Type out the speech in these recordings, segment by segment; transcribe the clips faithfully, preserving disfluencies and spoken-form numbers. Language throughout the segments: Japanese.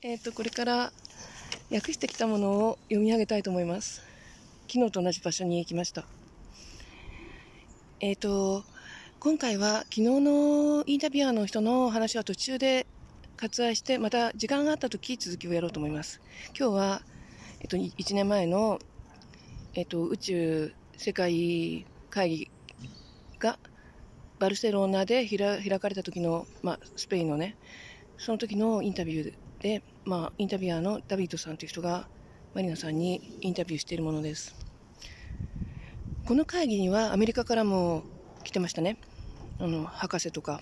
えっと、これから訳してきたものを読み上げたいと思います。昨日と同じ場所に行きました。えっと、今回は昨日のインタビュアーの人の話は途中で割愛して、また時間があったとき続きをやろうと思います。今日は、えっと、いちねんまえの、えっと、宇宙世界会議がバルセロナで開かれた時の、まあ、スペインのね、その時のインタビューで、まあ、インタビュアーのダビッドさんという人がマリナさんにインタビューしているものです。この会議にはアメリカからも来てましたね。あの博士とか。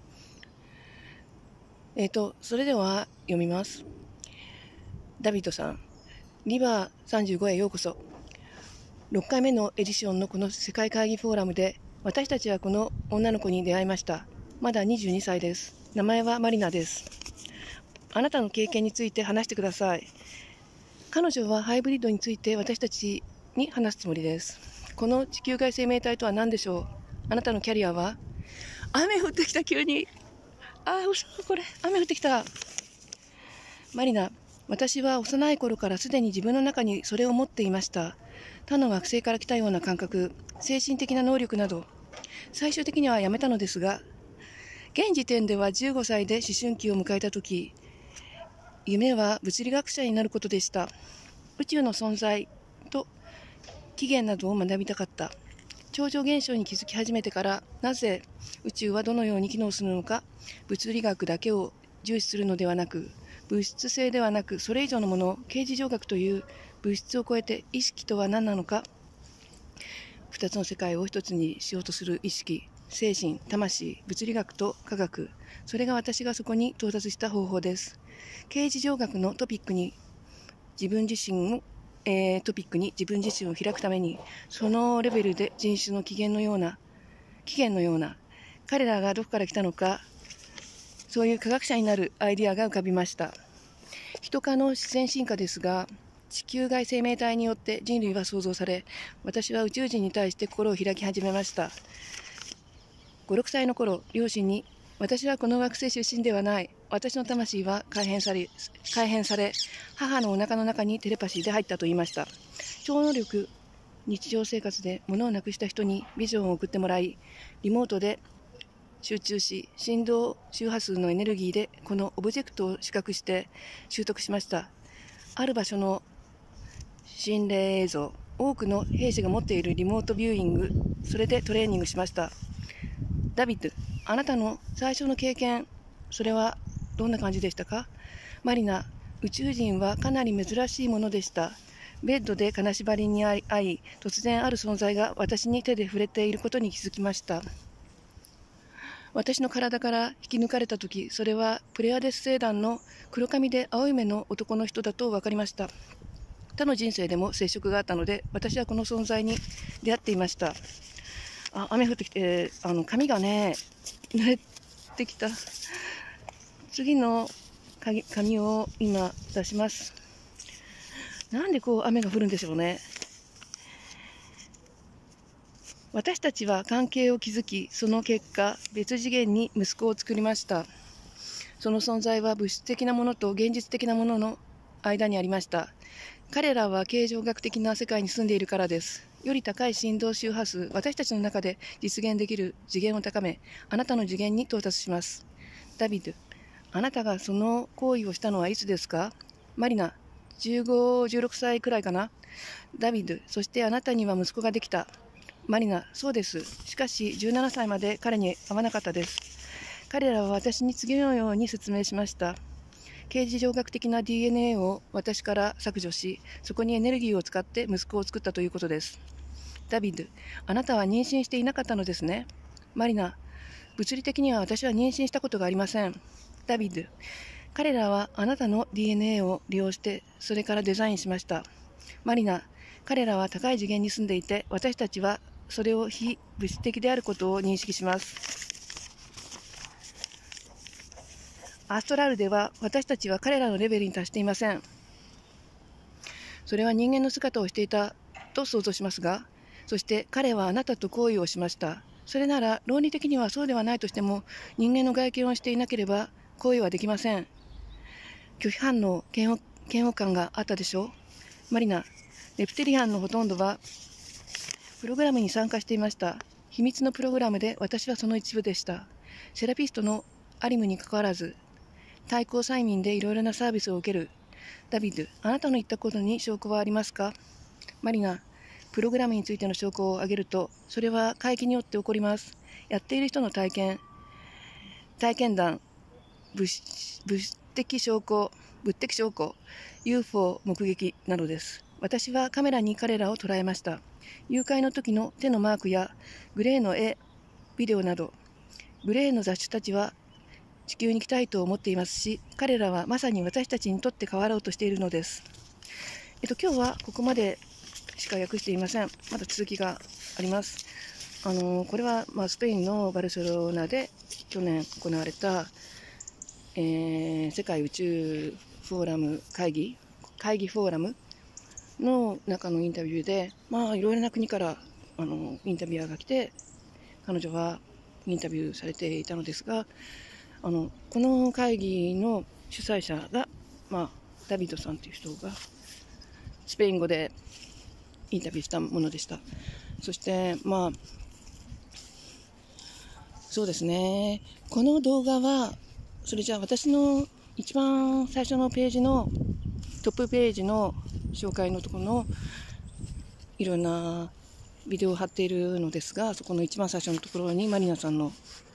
えっと、それでは読みます。ダビッドさん、リバーさんじゅうごへようこそ。ろっかいめのエディションのこの世界会議フォーラムで、私たちはこの女の子に出会いました。まだにじゅうにさいです。名前はマリナです。あなたの経験について話してください。彼女はハイブリッドについて私たちに話すつもりです。この地球外生命体とは何でしょう。あなたのキャリアは。雨降ってきた、急に。ああ、嘘、これ雨降ってきた。マリナ、私は幼い頃からすでに自分の中にそれを持っていました。他の惑星から来たような感覚、精神的な能力など。最終的にはやめたのですが、現時点ではじゅうごさいで思春期を迎えたとき、夢は物理学者になることでした。宇宙の存在と起源などを学びたかった。超常現象に気づき始めてから、なぜ宇宙はどのように機能するのか、物理学だけを重視するのではなく、物質性ではなく、それ以上のもの、形而上学という物質を超えて意識とは何なのか、二つの世界を一つにしようとする意識、精神、魂、物理学と科学、それが私がそこに到達した方法です。形而上学のトピックに自分自身を、えー、トピックに自分自身を開くために、そのレベルで人種の起源のような、起源のような、彼らがどこから来たのか、そういう科学者になるアイデアが浮かびました。人科の自然進化ですが、地球外生命体によって人類は創造され、私は宇宙人に対して心を開き始めました。ご、ろくさいの頃、両親に、私はこの惑星出身ではない。私の魂は改変され、改変され、母のお腹の中にテレパシーで入ったと言いました。超能力、日常生活で物をなくした人にビジョンを送ってもらい、リモートで集中し、振動周波数のエネルギーでこのオブジェクトを視覚して習得しました。ある場所の心霊映像、多くの兵士が持っているリモートビューイング、それでトレーニングしました。ダビッド、あなたの最初の経験、それはどんな感じでしたか。マリナ、宇宙人はかなり珍しいものでした。ベッドで金縛りに遭い、突然ある存在が私に手で触れていることに気づきました。私の体から引き抜かれたとき、それはプレアデス星団の黒髪で青い目の男の人だと分かりました。他の人生でも接触があったので、私はこの存在に出会っていました。あ、雨降ってきて、あの髪がね、濡れてきた。次の紙を今出します。なんでこう雨が降るんでしょうね。私たちは関係を築き、その結果、別次元に息子を作りました。その存在は物質的なものと現実的なものの間にありました。彼らは形状学的な世界に住んでいるからです。より高い振動周波数、私たちの中で実現できる次元を高め、あなたの次元に到達します。ダビッド、あなたがその行為をしたのはいつですか。マリナ、じゅうご、じゅうろくさいくらいかな。ダビッド、そしてあなたには息子ができた。マリナ、そうです。しかしじゅうななさいまで彼に会わなかったです。彼らは私に次のように説明しました。形而上学的な ディーエヌエー を私から削除し、そこにエネルギーを使って息子を作ったということです。ダビッド、あなたは妊娠していなかったのですね。マリナ、物理的には私は妊娠したことがありません。ダビッド、彼らはあなたの ディーエヌエー を利用して、それからデザインしました。マリナ、彼らは高い次元に住んでいて、私たちはそれを非物質的であることを認識します。アストラルでは私たちは彼らのレベルに達していません。それは人間の姿をしていたと想像しますが、そして彼はあなたと行為をしました。それなら論理的にはそうではないとしても、人間の外見をしていなければ行為はできません。 拒否反応、嫌悪、嫌悪感があったでしょう。マリナ、レプテリアンのほとんどはプログラムに参加していました。秘密のプログラムで私はその一部でした。セラピストのアリムにかかわらず、対抗催眠でいろいろなサービスを受ける。ダビッド、あなたの言ったことに証拠はありますか？マリナ、プログラムについての証拠を挙げると、それは会議によって起こります。やっている人の体験、体験談、物物的証拠、物的証拠、ユーフォー 目撃などです。私はカメラに彼らを捉えました。誘拐の時の手のマークやグレーの絵、ビデオなど、グレーの雑種たちは地球に来たいと思っていますし、彼らはまさに私たちにとって変わろうとしているのです。えっと、今日はここまでしか訳していません。まだ続きがあります。あのこれは、まあ、スペインのバルセロナで去年行われた、えー、世界宇宙フォーラム会議会議フォーラムの中のインタビューで、まあ、いろいろな国からあのインタビュアーが来て、彼女はインタビューされていたのですが、あのこの会議の主催者が、まあ、ダビドさんという人がスペイン語でインタビューしたものでした。そして、まあ、そうですね、この動画は、それじゃあ私の一番最初のページのトップページの紹介のところのいろんなビデオを貼っているのですが、そこの一番最初のところにマリナさんの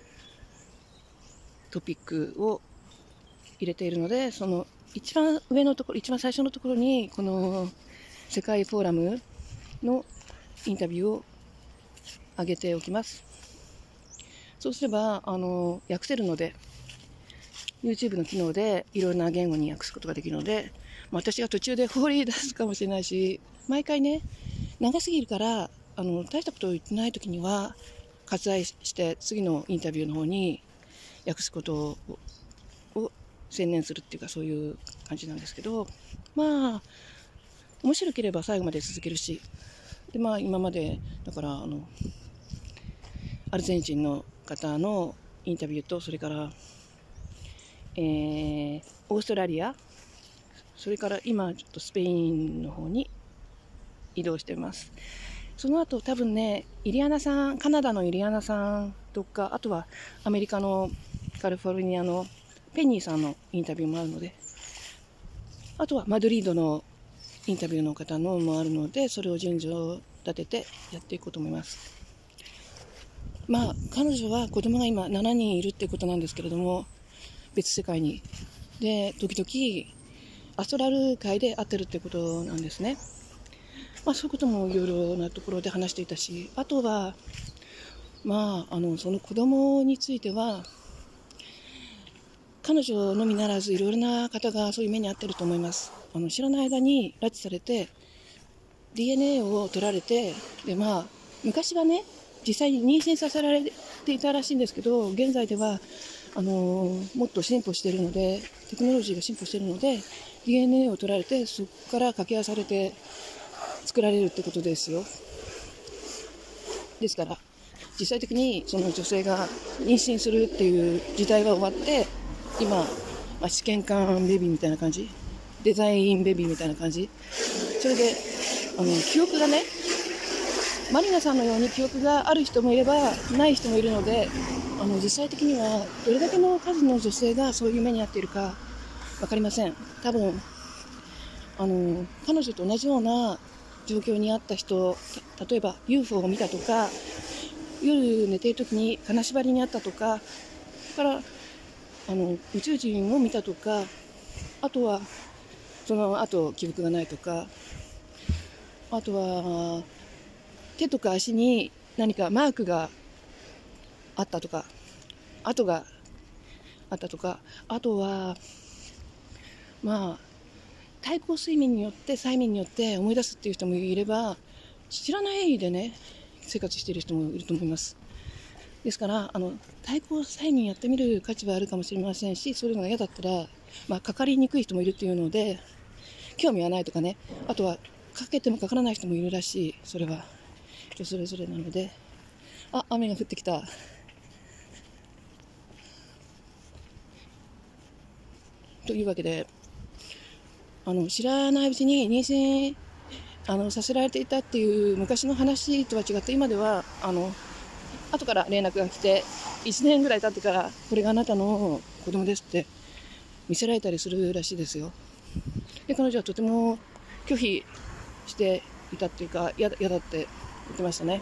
トピックを入れているので、その一番上のところ、一番最初のところにこの世界フォーラムのインタビューを上げておきます。そうすればあの訳せるので、 YouTube の機能でいろんな言語に訳すことができるので、まあ、私が途中で放り出すかもしれないし、毎回ね長すぎるからあの大したことを言ってない時には割愛して次のインタビューの方に訳すことをを専念するっていうか、そういう感じなんですけど、まあ面白ければ最後まで続けるし、で、まあ、今までだからあのアルゼンチンの方のインタビューと、それから、えー、オーストラリア、それから今ちょっとスペインの方に移動しています。その後多分ね、イリアナさん、カナダのイリアナさんとか、あとはアメリカのカリフォルニアのペニーさんのインタビューもあるので、あとはマドリードのインタビューの方のもあるので、それを順序を立ててやっていこうと思います。まあ彼女は子供が今しちにんいるってことなんですけれども、別世界にで時々アストラル界で会ってるってことなんですね。まあ、そういうこともいろいろなところで話していたし、あとはまああのその子供については、彼女のみならずいろいろな方がそういう目に遭ってると思います。あの知らない間に拉致されて ディーエヌエー を取られて、で、まあ、昔はね実際に妊娠させられていたらしいんですけど、現在ではあのー、もっと進歩しているので、テクノロジーが進歩しているので ディーエヌエー を取られて、そこから掛け合わされて作られるってことですよ。ですから実際的にその女性が妊娠するっていう時代は終わって、今、まあ、試験管ベビーみたいな感じ、デザインベビーみたいな感じ、それであの記憶がね、マリナさんのように記憶がある人もいればない人もいるので、あの実際的にはどれだけの数の女性がそういう目に遭っているか分かりません。多分あの彼女と同じような状況にあった人、例えば ユーフォー を見たとか、夜寝ている時に金縛りにあったとか、からあの宇宙人を見たとか、あとはその後記憶がないとか、あとは手とか足に何かマークがあったとか、跡があったとか、あとはまあ対抗睡眠によって催眠によって思い出すっていう人もいれば、知らないでね生活している人もいると思います。ですからあの対抗催眠やってみる価値はあるかもしれませんし、それが嫌だったら、まあ、かかりにくい人もいるっていうので興味はないとかね、あとはかけてもかからない人もいるらしい。それは人それぞれなので、あ、雨が降ってきた。というわけで、 あの知らないうちに妊娠あのさせられていたっていう昔の話とは違って、今ではあの後から連絡が来ていちねんぐらい経ってからこれがあなたの子供ですって見せられたりするらしいですよ。で彼女はとても拒否していたっていうか嫌だ、嫌だって言ってましたね。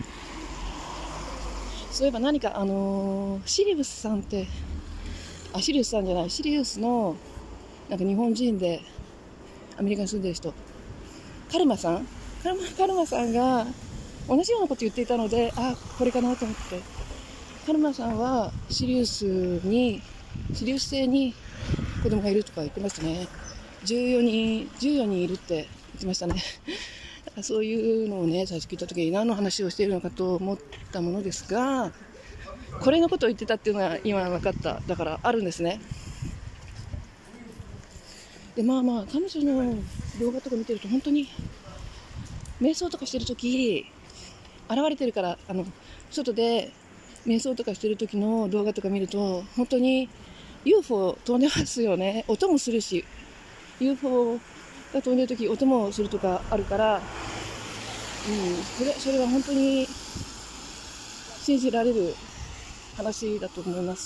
そういえば何かあのー、シリウスさんってあシリウスさんじゃないシリウスのなんか日本人でアメリカに住んでる人、カルマさんカルマ、カルマさんが同じようなこと言っていたので、あこれかなと思って。カルマさんはシリウスにシリウス星に子供がいるとか言ってましたね。じゅうよにんじゅうよにんいるって言ってましたね。そういうのをね最初聞いた時に何の話をしているのかと思ったものですが、これのことを言ってたっていうのは今分かった。だからあるんですね。でまあまあ彼女の動画とか見てると本当に瞑想とかしてる時現れてるから、あの外で瞑想とかしてる時の動画とか見ると本当に ユーフォー 飛んでますよね。音もするし ユーフォー が飛んでる時音もするとかあるから、うん、それ、それは本当に信じられる話だと思います。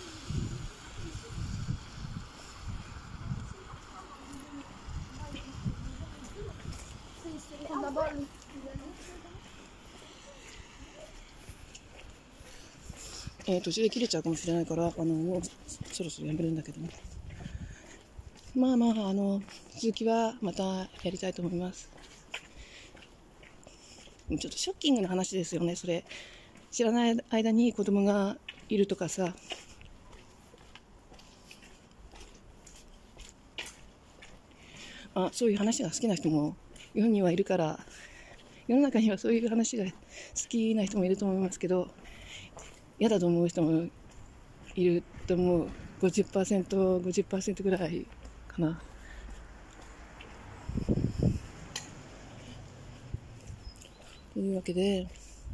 えー、途中で切れちゃうかもしれないから、あのもうそろそろやめるんだけどね。まあまあ、あの続きはまたやりたいと思います。ちょっとショッキングな話ですよね、それ。知らない間に子供がいるとかさ。あ、そういう話が好きな人も世にはいるから、世の中にはそういう話が好きな人もいると思いますけど、嫌だと思う人もいると思う。ごじゅっパーセント、ごじゅっパーセント ぐらいかな。というわけで、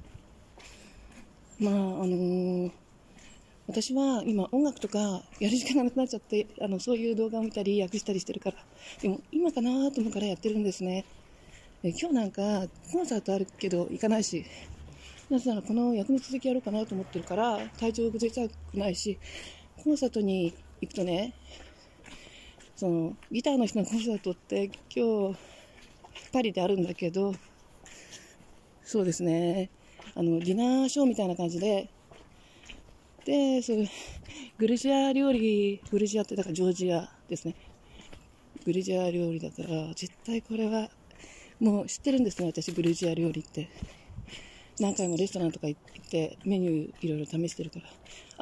まああのー、私は今音楽とかやる時間がなくなっちゃって、あのそういう動画を見たり訳したりしてるから、でも今かなと思うからやってるんですね。で今日なんかコンサートあるけど行かないし、なぜならこの役の続きやろうかなと思ってるから体調崩れたくないし、コンサートに行くとね、そのギターの人のコンサートって今日パリであるんだけど、そうですね、あのディナーショーみたいな感じで、でそれグルジア料理、グルジアってだからジョージアですね、グルジア料理だから絶対これはもう知ってるんですね。私グルジア料理って何回もレストランとか行ってメニューいろいろ試してるから、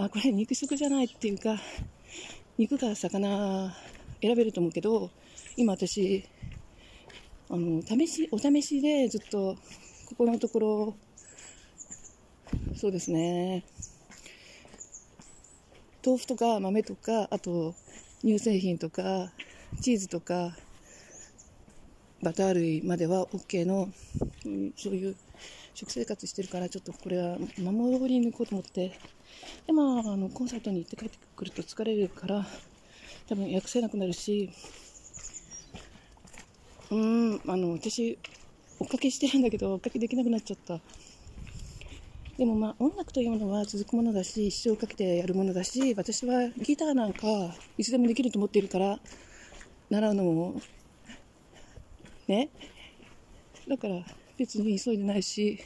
あこれ肉食じゃないっていうか、肉か魚選べると思うけど、今私あの試しお試しでずっとここのところ、そうですね、豆腐とか豆とか、あと乳製品とかチーズとかバター類までは OK の、うん、そういう食生活してるから、ちょっとこれは守り抜こうと思って。でまあ、あのコンサートに行って帰ってくると疲れるから多分訳せなくなるし、うーんあの私追っかけしてるんだけど追っかけできなくなっちゃった。でもまあ音楽というものは続くものだし、一生かけてやるものだし、私はギターなんかいつでもできると思っているから習うのもね、だから別に急いでないし、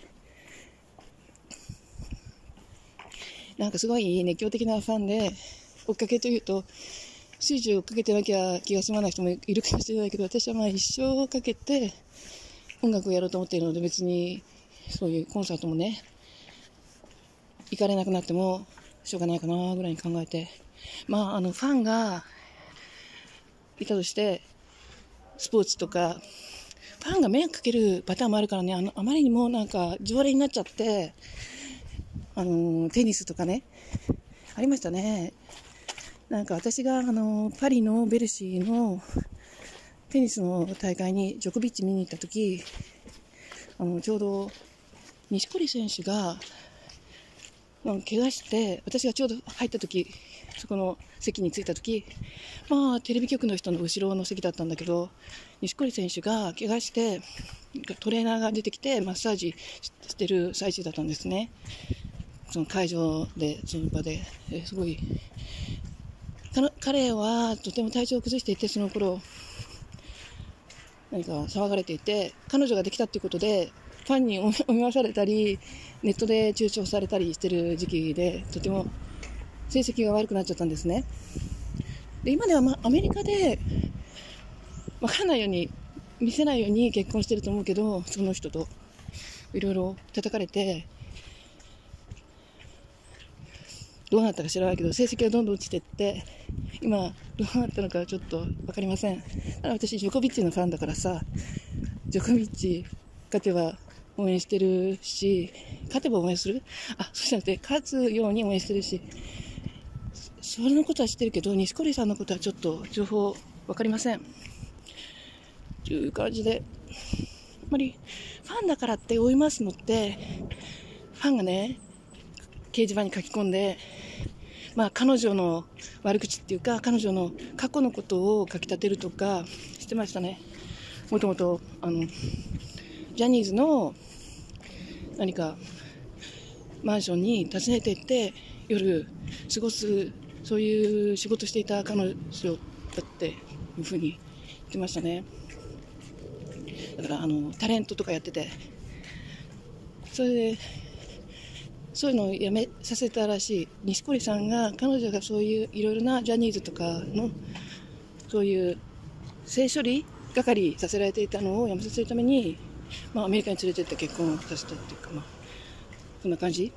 なんかすごい熱狂的なファンで、追っかけというと終始追っかけてなきゃ気が済まない人もいるかもしれないけど、私はまあ一生かけて音楽をやろうと思っているので、別にそういうコンサートもね行かれなくなってもしょうがないかなぐらいに考えて、まああのファンがいたとしてスポーツとかファンが迷惑かけるパターンもあるからね、あのあまりにもなんか常連になっちゃって、あのテニスとかねありましたね。なんか私があのパリのベルシーのテニスの大会にジョコビッチ見に行った時、あのちょうど錦織選手がなんか怪我して、私がちょうど入った時、そこの席に着いた時、まあテレビ局の人の後ろの席だったんだけど、錦織選手が怪我して、トレーナーが出てきてマッサージしてる最中だったんですね。その会場で、その場で、えすごい。彼はとても体調を崩していて、その頃何か騒がれていて、彼女ができたということでファンに思わされたり、ネットで中傷されたりしている時期で、とても成績が悪くなっちゃったんですね。で今では、まあ、アメリカで分からないように見せないように結婚してると思うけど、その人といろいろ叩かれて、どうなったか知らないけど成績がどんどん落ちていって、今どうなったのかちょっと分かりません。ただ私ジョコビッチのファンだからさ、ジョコビッチ勝てば応援してるし、勝てば応援するあそうじゃなくて勝つように応援してるし、それのことは知ってるけど、錦織さんのことはちょっと情報分かりませんという感じで、あんまりファンだからって追いますのって、ファンがね掲示板に書き込んで、まあ、彼女の悪口っていうか、彼女の過去のことを書き立てるとかしてましたね。もともとあのジャニーズの何かマンションに訪ねて行って夜過ごす、そういう仕事していた彼女だっていうふうに言ってましたね。だからあのタレントとかやってて、それでそういうのをやめさせたらしい。錦織さんが、彼女がそういういろいろなジャニーズとかのそういう性処理係させられていたのをやめさせるために、まあ、アメリカに連れてって結婚させたっていうか、まあ、そんな感じ。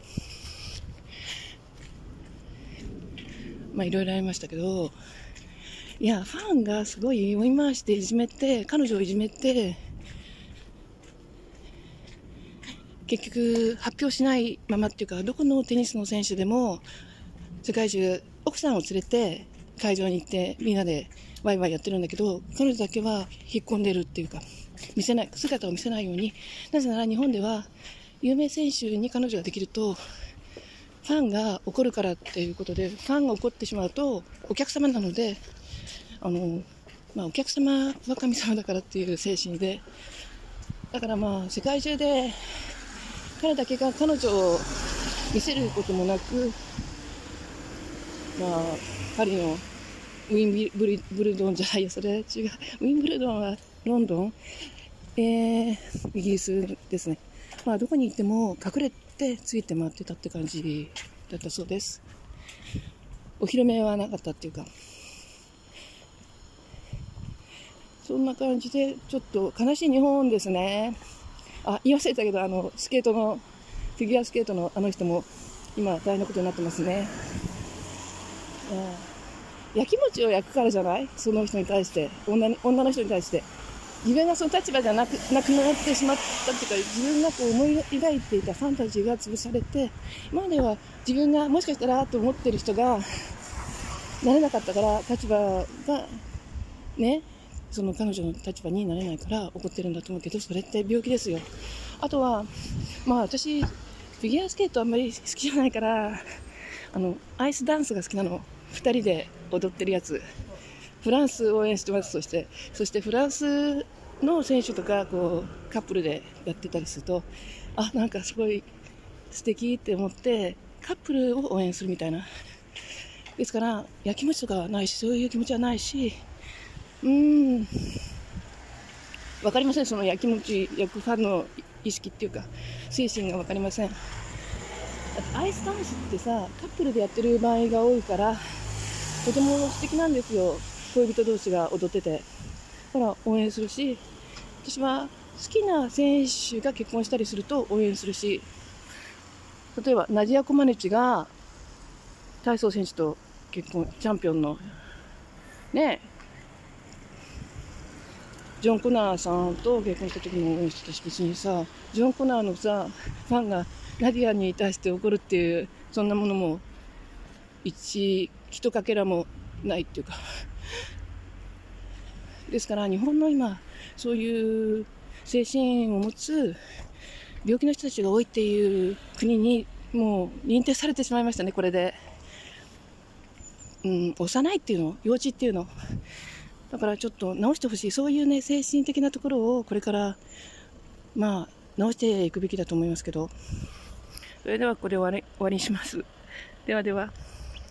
まあいろいろありましたけど、いやファンがすごい追い回していじめて、彼女をいじめて、結局発表しないままっていうか、どこのテニスの選手でも世界中奥さんを連れて会場に行ってみんなでワイワイやってるんだけど、彼女だけは引っ込んでるっていうか、見せない姿を見せないように。なぜなら日本では有名選手に彼女ができるとファンが怒るからっていうことで、ファンが怒ってしまうとお客様なので、あの、まあ、お客様は神様だからっていう精神で、だからまあ世界中で彼だけが彼女を見せることもなく、まあ、パリのウィンブル、ブルドンじゃないよ、それ違う。ウィンブルドンはロンドン、えー、イギリスですね。まあ、どこに行っても隠れてついて回ってたって感じだったそうです。お披露目はなかったっていうか、そんな感じでちょっと悲しい日本ですね。あ、言い忘れたけど、あのスケートのフィギュアスケートのあの人も今大変なことになってますね。やきもちを焼くからじゃない？その人に対して、女に、女の人に対して自分がその立場じゃなく、なくなってしまったっていうか、自分がこう思い描いていたファンタジーが潰されて、今までは自分がもしかしたらと思ってる人がなれなかったから、立場がね、その彼女の立場になれないから怒ってるんだと思うけど、それって病気ですよ。あとは、まあ私フィギュアスケートあんまり好きじゃないから、あのアイスダンスが好きなの。ふたりで踊ってるやつ、フランス応援してます。そしてそしてフランスの選手とかこうカップルでやってたりすると、あ、なんかすごい素敵って思ってカップルを応援するみたいな。ですからやきもちとかはないし、そういう気持ちはないし、うーん、分かりません。そのやきもち焼くファンの意識っていうか精神が分かりません。アイスダンスってさ、カップルでやってる場合が多いからとても素敵なんですよ。恋人同士が踊ってて、だから応援するし、私は好きな選手が結婚したりすると応援するし、例えばナディア・コマネチが体操選手と結婚、チャンピオンのねジョン・コナーさんと結婚した時も応援してたし、別にさ、ジョン・コナーのさファンがナディアに対して怒るっていう、そんなものも一ひとかけらもないっていうか、ですから日本の今そういう精神を持つ病気の人たちが多いっていう国にもう認定されてしまいましたね、これで。うん、幼いっていうの、幼稚っていうの。だからちょっと直してほしい。そういうね、精神的なところをこれから、まあ、直していくべきだと思いますけど。それではこれ終わり、終わりにします。ではでは。